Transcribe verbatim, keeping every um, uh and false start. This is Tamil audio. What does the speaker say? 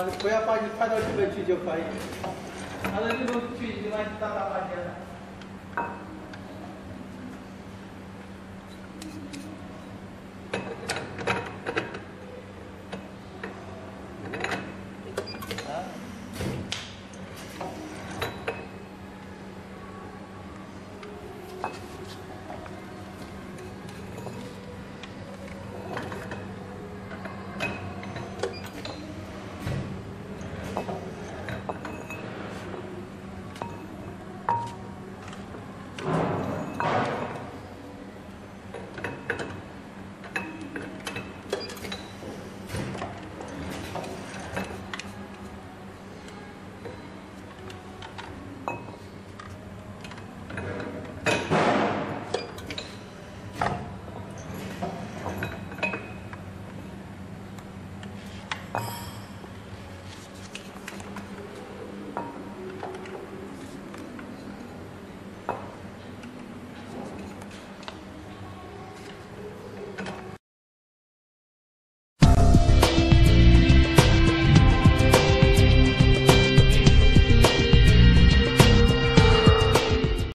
不要把你拍到这边去就可以。拍到这边去，你就把你大大半截了。 you